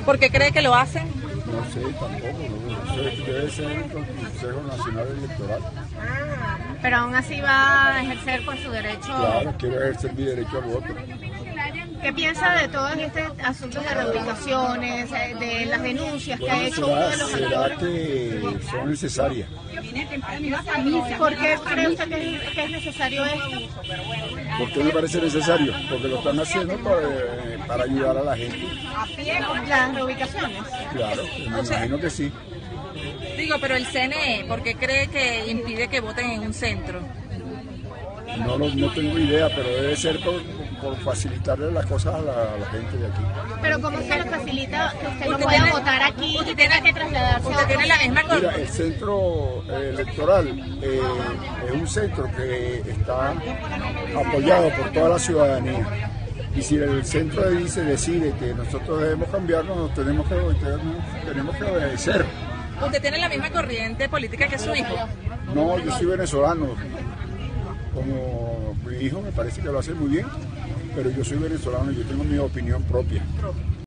¿Por qué cree que lo hacen? No sé, tampoco, no. Debe ser el Consejo Nacional Electoral. Pero aún así va a ejercer por su derecho. Claro, quiero ejercer mi derecho al voto. ¿Qué piensa de todos estos asuntos de reubicaciones, de las denuncias que ha hecho uno de los ¿Será actores? que son necesarias? ¿Por qué cree usted que es necesario esto? ¿Por qué me parece necesario? Porque lo están haciendo para ayudar a la gente. Las reubicaciones. Claro, me imagino que sí. Digo, pero el CNE, ¿por qué cree que impide que voten en un centro? No tengo idea, pero debe ser por facilitarle las cosas a la gente de aquí. Pero ¿cómo se le facilita que usted no Usted pueda tiene- votar aquí y tenga que trasladarse a Usted tiene la misma Mira, el centro electoral es un centro que está apoyado por toda la ciudadanía. Y si el centro decide que nosotros debemos cambiarnos, nos tenemos que obedecer. ¿Usted tiene la misma corriente política que su hijo? No, yo soy venezolano. Como mi hijo me parece que lo hace muy bien, pero yo soy venezolano y yo tengo mi opinión propia.